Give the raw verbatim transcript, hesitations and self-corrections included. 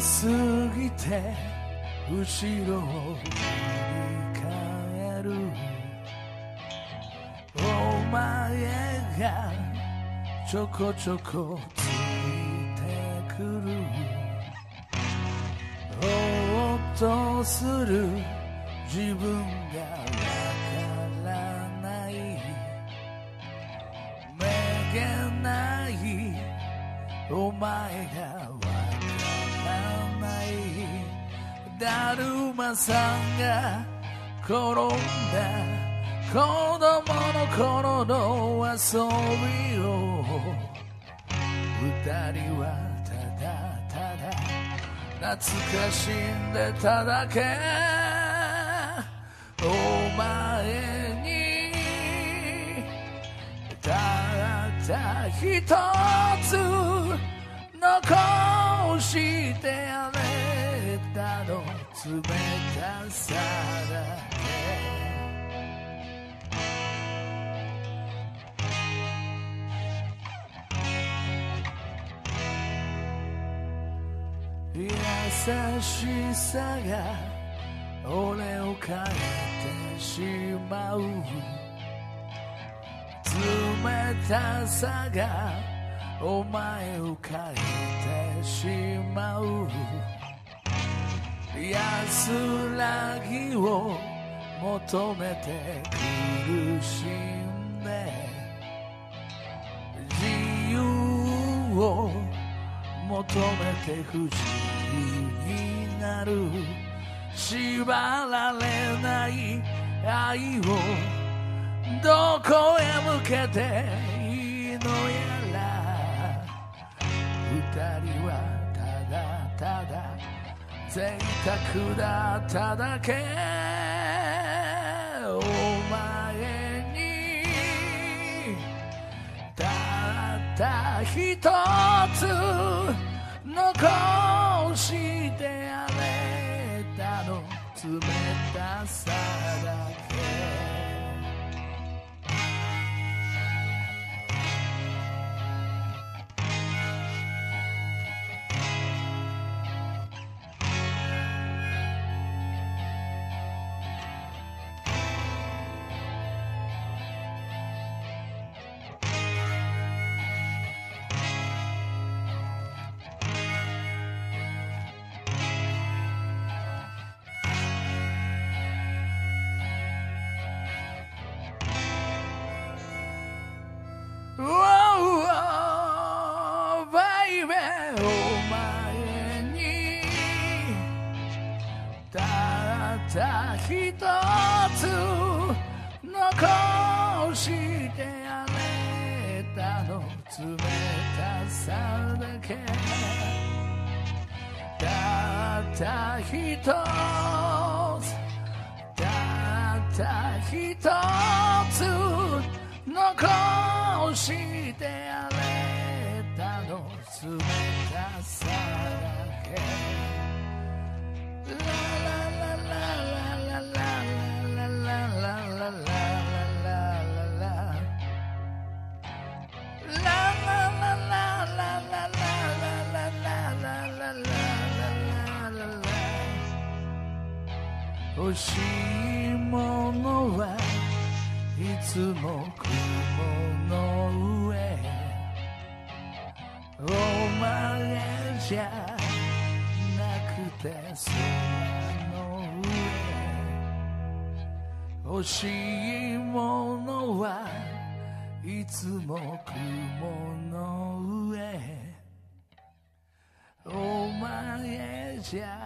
過ぎて後ろを振り返るお前がちょこちょこついてくるぼーっとする自分がわからないめげないお前がわからないだるまさんが転んだ子供の頃の遊びを二人はただただ懐かしんでただけお前にたった一つ残してやれたの冷たさだけ優しさが俺を変えてしまう冷たさがお前を変えてしまう安らぎを求めて苦しんで自由を求めて不自由になる縛られない愛をどこへ向けていいのやら二人はただただ贅沢だっただけお前にたった一つ残してやれたの冷たさだけた一つ残してやれたの冷たさだけたった一つたった一つ残してやれたの冷たさだけ欲しいものはいつも雲の上お前じゃなくて空の上欲しいものはいつも雲の上お前じゃ